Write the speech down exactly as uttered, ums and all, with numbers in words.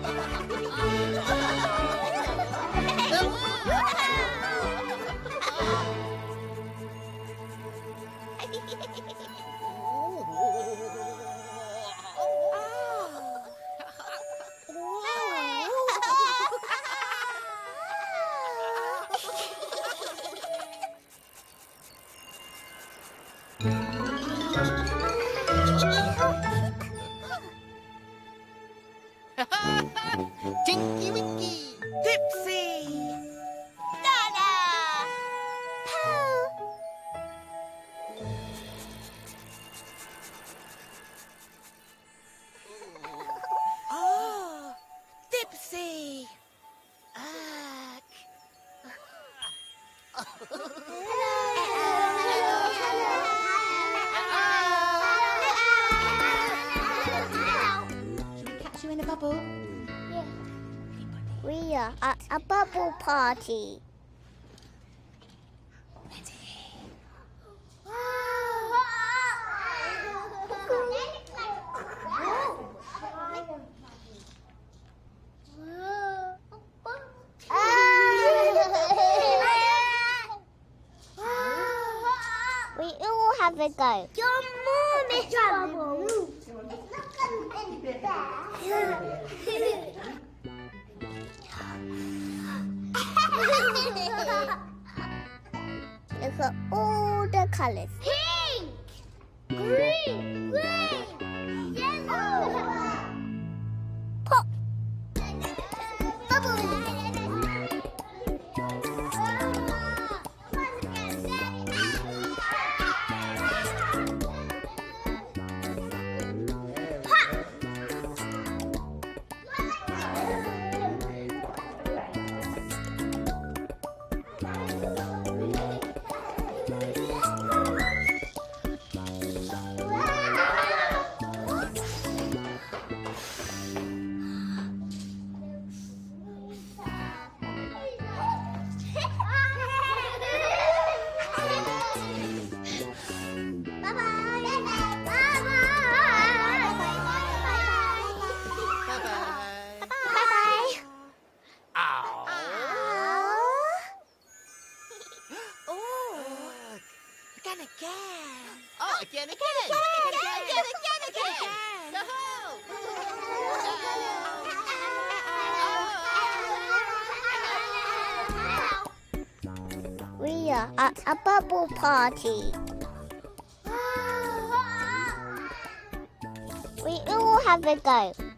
Tinky Winky! Dipsy! Nana! Pooh! Oh! Dipsy! Ugh! Should we catch you in a bubble? Yeah. We are at a bubble party. We all have a go. Your mom is trouble. Look at all the colours. Pink, green, green, yellow. Pop. Bubble. Again, again. Oh, again, again. Again, again, again, again, again. We are at a bubble party. We all have a go.